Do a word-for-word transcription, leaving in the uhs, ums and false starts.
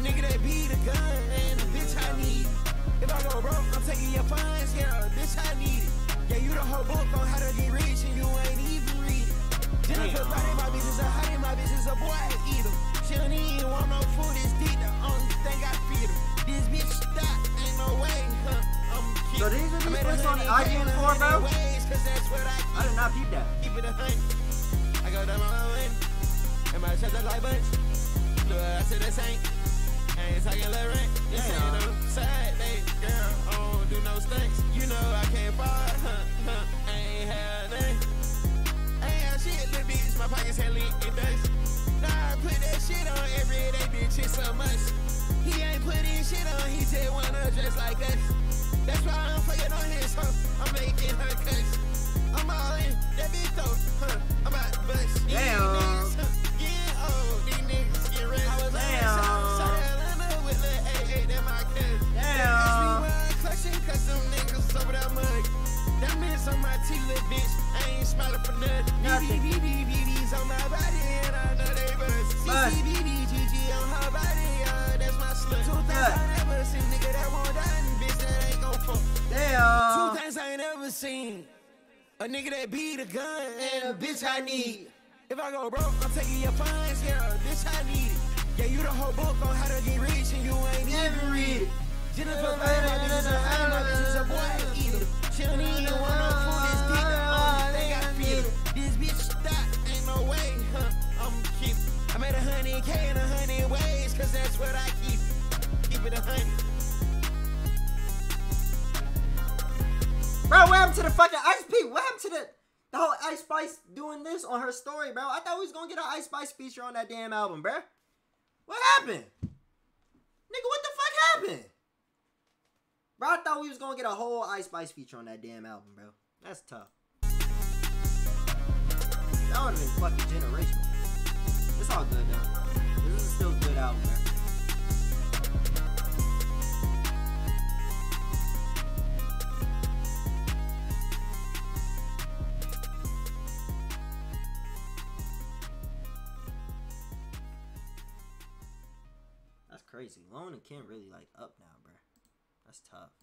nigga that be the gun, and the bitch I need. If I go broke, I'm taking your funds, yeah, bitch I need it. Yeah, you the whole book on how to get rich and you ain't even read it. Jennifer thought my bitch is a hottie, my bitch is a boy, I eat her. She don't even want no food, it's deep, the only thing I feed her. This bitch stop, ain't no way, huh? I'm kidding. So these are these flicks on the I G N four, bro? I did not peep that. Keep it a hunt. I go down my way, and my chest is like bunch. Look, I said this ain't, I ain't talking little rent. This ain't no side, baby girl, I don't do no stunts. You know I can't fall, huh, huh, I ain't had nothing. I ain't had shit, little bitch, my pockets had leak and dust. Nah, I put that shit on every day, bitch, it's so much. He ain't putting shit on, he just wanna dress like us. That's why I'm fucking on his hoe, I'm making her cuss. I'm all in, that bitch though, huh, I'm about to bust. These niggas, huh, getting old, these niggas get ready. I was on the south side of Atlanta with Lil A A, that my cousin. Damn. Clutching cause them niggas over that mug. That miss on my teeth, little bitch, I ain't smiling for nothing. B B B B B's on my body and I know they buzz. C C B B G G on her body, uh, that's my slut. Two things I never seen, nigga that won't die and bitch that ain't gon' fuck. Damn. Two things I ain't never seen. A nigga that be the gun and a bitch I need. If I go broke, I'm taking your funds, yeah, bitch I need it. Yeah, you the whole book on how to get rich and you ain't even read it. Jennifer thought my bitch is a hottie, my bitch is a boy, I eat her. She don't even want no food, it's deep, the only thing I feed her. This bitch stop, ain't no way, huh, I'm kidding. I made a hundred K in a hundred ways, cause that's what I keep. Keep it a hundred. Bro, what happened to the fucking Ice P? What happened to the, the whole Ice Spice doing this on her story, bro? I thought we was gonna get an Ice Spice feature on that damn album, bro. What happened? Nigga, what the fuck happened? Bro, I thought we was gonna get a whole Ice Spice feature on that damn album, bro. That's tough. That would've been fucking generational. It's all good, though. This is still a good album, bro. That's crazy. Lone and Kim really like up now, bro. That's tough.